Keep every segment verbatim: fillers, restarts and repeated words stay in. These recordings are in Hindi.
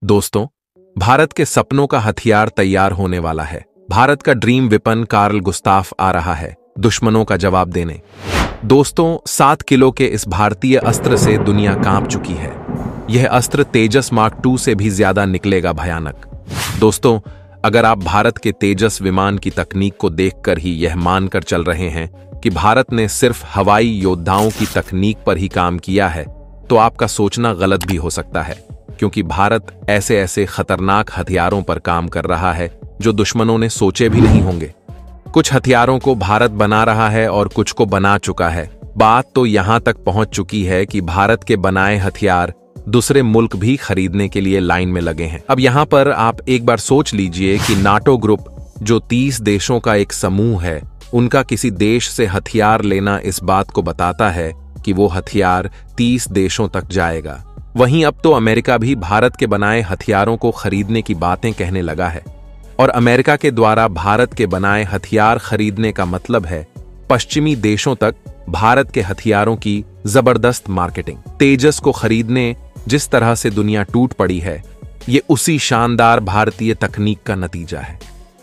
दोस्तों, भारत के सपनों का हथियार तैयार होने वाला है। भारत का ड्रीम वेपन कार्ल गुस्ताफ आ रहा है दुश्मनों का जवाब देने। दोस्तों, सात किलो के इस भारतीय अस्त्र से दुनिया कांप चुकी है। यह अस्त्र तेजस मार्क टू से भी ज्यादा निकलेगा भयानक। दोस्तों, अगर आप भारत के तेजस विमान की तकनीक को देखकर ही यह मानकर चल रहे हैं कि भारत ने सिर्फ हवाई योद्धाओं की तकनीक पर ही काम किया है, तो आपका सोचना गलत भी हो सकता है, क्योंकि भारत ऐसे ऐसे खतरनाक हथियारों पर काम कर रहा है जो दुश्मनों ने सोचे भी नहीं होंगे। कुछ हथियारों को भारत बना रहा है और कुछ को बना चुका है। बात तो यहां तक पहुंच चुकी है कि भारत के बनाए हथियार दूसरे मुल्क भी खरीदने के लिए लाइन में लगे हैं। अब यहां पर आप एक बार सोच लीजिए कि नाटो ग्रुप, जो तीस देशों का एक समूह है, उनका किसी देश से हथियार लेना इस बात को बताता है कि वो हथियार तीस देशों तक जाएगा। वहीं अब तो अमेरिका भी भारत के बनाए हथियारों को खरीदने की बातें कहने लगा है, और अमेरिका के द्वारा भारत के बनाए हथियार खरीदने का मतलब है पश्चिमी देशों तक भारत के हथियारों की जबरदस्त मार्केटिंग। तेजस को खरीदने जिस तरह से दुनिया टूट पड़ी है, ये उसी शानदार भारतीय तकनीक का नतीजा है।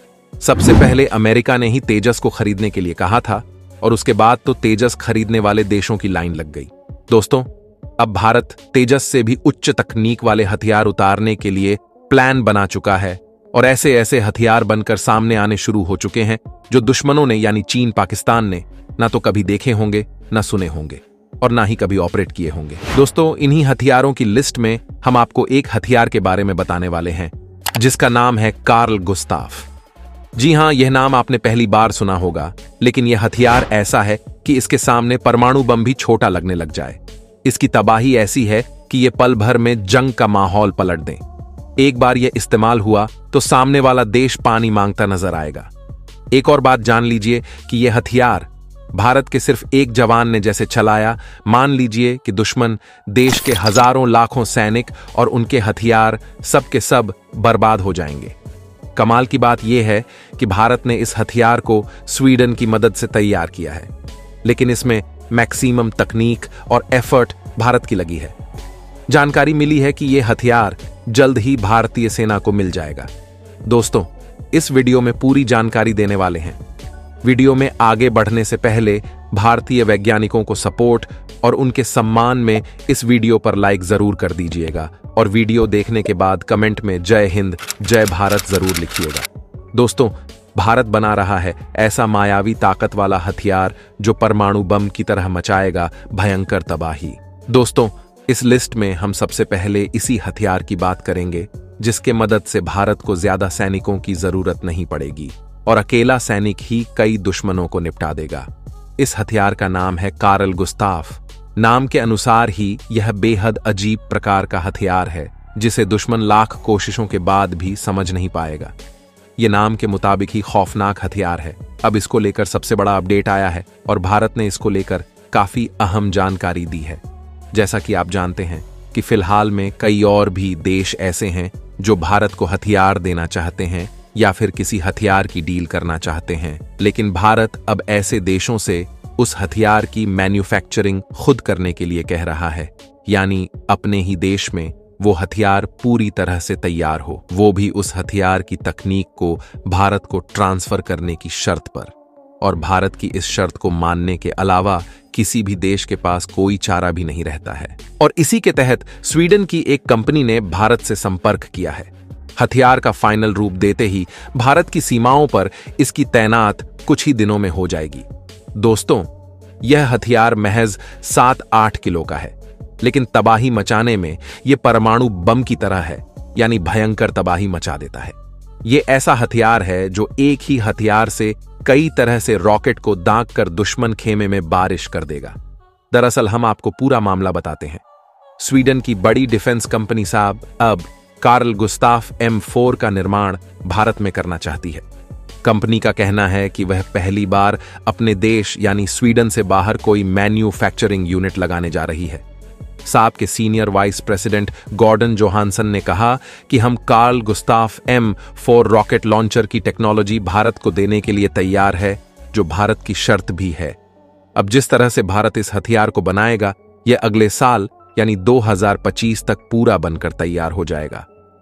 सबसे पहले अमेरिका ने ही तेजस को खरीदने के लिए कहा था, और उसके बाद तो तेजस खरीदने वाले देशों की लाइन लग गई। दोस्तों, अब भारत तेजस से भी उच्च तकनीक वाले हथियार उतारने के लिए प्लान बना चुका है, और ऐसे ऐसे हथियार बनकर सामने आने शुरू हो चुके हैं जो दुश्मनों ने, यानी चीन पाकिस्तान ने, ना तो कभी देखे होंगे, ना सुने होंगे, और ना ही कभी ऑपरेट किए होंगे। दोस्तों, इन्हीं हथियारों की लिस्ट में हम आपको एक हथियार के बारे में बताने वाले हैं, जिसका नाम है कार्ल गुस्ताफ। जी हां, यह नाम आपने पहली बार सुना होगा, लेकिन यह हथियार ऐसा है कि इसके सामने परमाणु बम भी छोटा लगने लग जाए। इसकी तबाही ऐसी है कि यह पल भर में जंग का माहौल पलट दें। एक बार यह इस्तेमाल हुआ तो सामने वाला देश पानी मांगता नजर आएगा। एक और बात जान लीजिए कि यह हथियार भारत के सिर्फ एक जवान ने जैसे चलाया, मान लीजिए कि दुश्मन देश के हजारों लाखों सैनिक और उनके हथियार सब के सब बर्बाद हो जाएंगे। कमाल की बात यह है कि भारत ने इस हथियार को स्वीडन की मदद से तैयार किया है, लेकिन इसमें मैक्सिमम तकनीक और एफर्ट भारत की लगी है। जानकारी मिली है कि यह हथियार जल्द ही भारतीय सेना को मिल जाएगा। दोस्तों, इस वीडियो में पूरी जानकारी देने वाले हैं। वीडियो में आगे बढ़ने से पहले भारतीय वैज्ञानिकों को सपोर्ट और उनके सम्मान में इस वीडियो पर लाइक जरूर कर दीजिएगा, और वीडियो देखने के बाद कमेंट में जय हिंद, जय भारत जरूर लिखिएगा। दोस्तों, भारत बना रहा है ऐसा मायावी ताकत वाला हथियार जो परमाणु बम की तरह मचाएगा भयंकर तबाही। दोस्तों, इस लिस्ट में हम सबसे पहले इसी हथियार की बात करेंगे जिसके मदद से भारत को ज्यादा सैनिकों की जरूरत नहीं पड़ेगी, और अकेला सैनिक ही कई दुश्मनों को निपटा देगा। इस हथियार का नाम है कार्ल गुस्ताफ। नाम के अनुसार ही यह बेहद अजीब प्रकार का हथियार है, जिसे दुश्मन लाख कोशिशों के बाद भी समझ नहीं पाएगा। यह नाम के मुताबिक ही खौफनाक हथियार है। अब इसको लेकर सबसे बड़ा अपडेट आया है, और भारत ने इसको लेकर काफी अहम जानकारी दी है। जैसा कि आप जानते हैं कि फिलहाल में कई और भी देश ऐसे हैं जो भारत को हथियार देना चाहते हैं या फिर किसी हथियार की डील करना चाहते हैं, लेकिन भारत अब ऐसे देशों से उस हथियार की मैन्युफैक्चरिंग खुद करने के लिए कह रहा है, यानी अपने ही देश में वो हथियार पूरी तरह से तैयार हो, वो भी उस हथियार की तकनीक को भारत को ट्रांसफर करने की शर्त पर। और भारत की इस शर्त को मानने के अलावा किसी भी देश के पास कोई चारा भी नहीं रहता है, और इसी के तहत स्वीडन की एक कंपनी ने भारत से संपर्क किया है। हथियार का फाइनल रूप देते ही भारत की सीमाओं पर इसकी तैनात कुछ ही दिनों में हो जाएगी। दोस्तों, यह हथियार महज सात आठ किलो का है, लेकिन तबाही मचाने में यह परमाणु बम की तरह है, यानी भयंकर तबाही मचा देता है। यह ऐसा हथियार है जो एक ही हथियार से कई तरह से रॉकेट को दाग कर दुश्मन खेमे में बारिश कर देगा। दरअसल हम आपको पूरा मामला बताते हैं। स्वीडन की बड़ी डिफेंस कंपनी साहब अब कार्ल गुस्ताफ एम फोर का निर्माण भारत में करना चाहती है। कंपनी का कहना है कि वह पहली बार अपने देश यानी स्वीडन से बाहर कोई मैन्युफैक्चरिंग यूनिट लगाने जा रही है। साब के senior vice president Gordon Johansson ने कहा कि हम Carl Gustaf M four rocket launcher की टेक्नोलॉजी भारत को देने के लिए तैयार है, जो भारत की शर्त भी है। अब जिस तरह से भारत इस हथियार को बनाएगा, यह अगले साल यानी दो हज़ार पच्चीस तक पूरा बनकर तैयार हो जाएगा।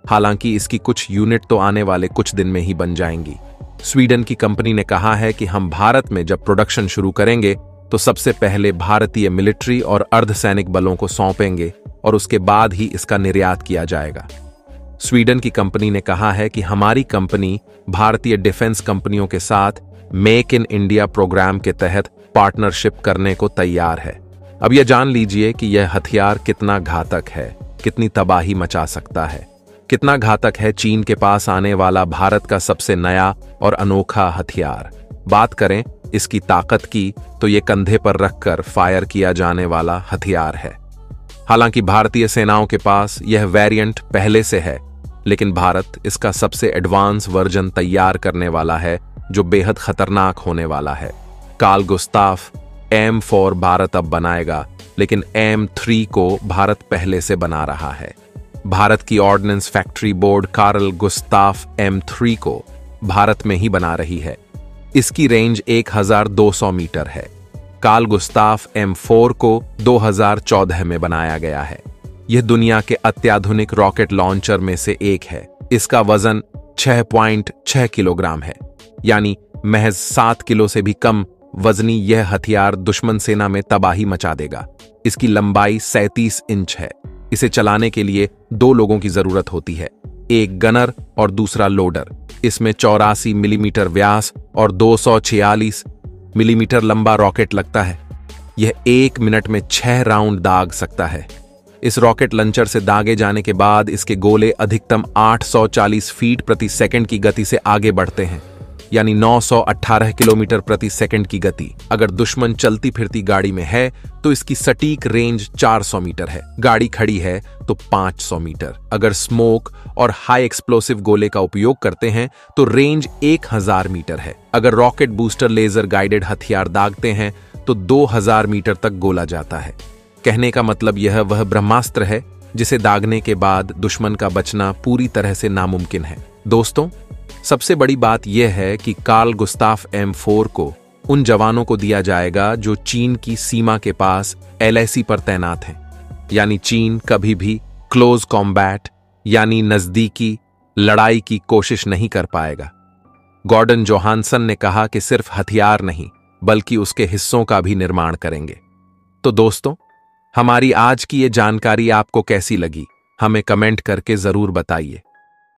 हालांकि इसकी कुछ यूनिट तो आने वाले कुछ दिन में ही बन जाएंगी। स्वीडन की कंपनी ने कहा है कि हम भारत में जब प्रोडक्शन शुरू करेंगे तो सबसे पहले भारतीय मिलिट्री और अर्धसैनिक बलों को सौंपेंगे और उसके बाद ही इसका निर्यात किया जाएगा। स्वीडन की कंपनी ने कहा है कि हमारी कंपनी भारतीय डिफेंस कंपनियों के साथ मेक इन इंडिया प्रोग्राम के तहत पार्टनरशिप करने को तैयार है। अब यह जान लीजिए कि यह हथियार कितना घातक है, कितनी तबाही मचा सकता है। कितना घातक है चीन के पास आने वाला भारत का सबसे नया और अनोखा हथियार। बात करें इसकी ताकत की तो ये कंधे पर रखकर फायर किया जाने वाला हथियार है। हालांकि भारतीय सेनाओं के पास यह वेरिएंट पहले से है, लेकिन भारत इसका सबसे एडवांस वर्जन तैयार करने वाला है जो बेहद खतरनाक होने वाला है। Carl Gustaf M four Bharat अब बनाएगा, लेकिन एम थ्री को भारत पहले से बना रहा है। भारत की ordnance factory board Carl Gustaf M three को भारत में ही बना रही है। इसकी रेंज एक हज़ार दो सौ मीटर है। कार्ल गुस्ताफ एम फोर को दो हज़ार चौदह में बनाया गया है। यह दुनिया के अत्याधुनिक रॉकेट लॉन्चर में से एक है। इसका वजन छह पॉइंट छह किलोग्राम है, यानी महज सात किलो से भी कम वजनी यह हथियार दुश्मन सेना में तबाही मचा देगा। इसकी लंबाई सैंतीस इंच है। इसे चलाने के लिए दो लोगों की जरूरत होती है, एक गनर और दूसरा लोडर। इसमें चौरासी मिलीमीटर व्यास और दो सौ छियालीस मिलीमीटर लंबा रॉकेट लगता है। यह एक मिनट में छह राउंड दाग सकता है। इस रॉकेट लंचर से दागे जाने के बाद इसके गोले अधिकतम आठ सौ चालीस फीट प्रति सेकंड की गति से आगे बढ़ते हैं, यानी नौ सौ अठारह किलोमीटर प्रति सेकंड की गति। अगर दुश्मन चलती फिरती गाड़ी में है तो इसकी सटीक रेंज चार सौ मीटर है। गाड़ी खड़ी है तो पाँच सौ मीटर। अगर स्मोक और हाई एक्सप्लोसिव गोले का उपयोग करते हैं तो रेंज एक हज़ार मीटर है। अगर रॉकेट बूस्टर लेजर गाइडेड हथियार दागते हैं तो दो हज़ार मीटर तक गोला जाता है। कहने का मतलब यह वह ब्रह्मास्त्र है जिसे दागने के बाद दुश्मन का बचना पूरी तरह से नामुमकिन है। दोस्तों, सबसे बड़ी बात यह है कि कार्ल गुस्ताफ एम फोर को उन जवानों को दिया जाएगा जो चीन की सीमा के पास एल ए सी पर तैनात हैं, यानी चीन कभी भी क्लोज कॉम्बैट यानी नजदीकी लड़ाई की कोशिश नहीं कर पाएगा। गॉर्डन जोहानसन ने कहा कि सिर्फ हथियार नहीं बल्कि उसके हिस्सों का भी निर्माण करेंगे। तो दोस्तों, हमारी आज की ये जानकारी आपको कैसी लगी, हमें कमेंट करके जरूर बताइए।